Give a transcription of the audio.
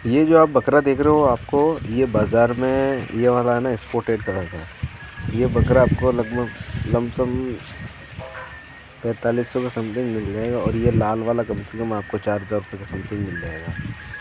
ये जो आप बकरा देख रहे हो, आपको ये बाज़ार में ये वाला है ना, स्पॉटेड कलर का। ये बकरा आपको लगभग लमसम 4500 के समथिंग मिल जाएगा, और ये लाल वाला कम से कम आपको 4000 रुपये के समथिंग मिल जाएगा।